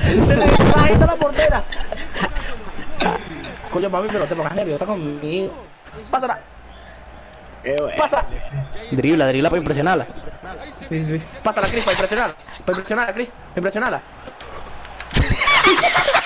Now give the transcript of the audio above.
Se le bajita la portera. Coño, mami, pero te pongas nerviosa conmigo. Pásala. Pasa. Dribla para impresionarla. Sí. Pásala, Chris, para impresionarla. Chris. Impresionala.